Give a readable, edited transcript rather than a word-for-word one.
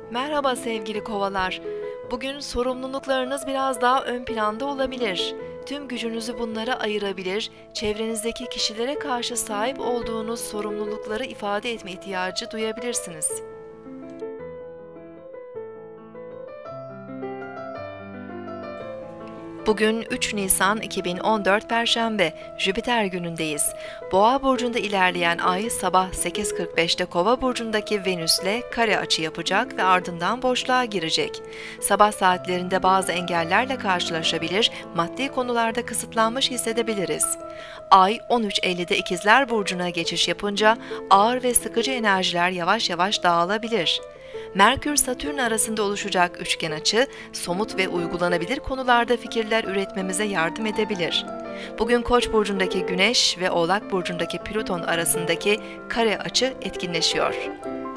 Merhaba sevgili kovalar. Bugün sorumluluklarınız biraz daha ön planda olabilir. Tüm gücünüzü bunlara ayırabilir, çevrenizdeki kişilere karşı sahip olduğunuz sorumlulukları ifade etme ihtiyacı duyabilirsiniz. Bugün 3 Nisan 2014 Perşembe, Jüpiter günündeyiz. Boğa burcunda ilerleyen Ay sabah 8.45'te Kova burcundaki Venüs'le kare açı yapacak ve ardından boşluğa girecek. Sabah saatlerinde bazı engellerle karşılaşabilir, maddi konularda kısıtlanmış hissedebiliriz. Ay 13.50'de İkizler burcuna geçiş yapınca ağır ve sıkıcı enerjiler yavaş yavaş dağılabilir. Merkür-Satürn arasında oluşacak üçgen açı, somut ve uygulanabilir konularda fikirler üretmemize yardım edebilir. Bugün Koç burcundaki Güneş ve Oğlak burcundaki Plüton arasındaki kare açı etkinleşiyor.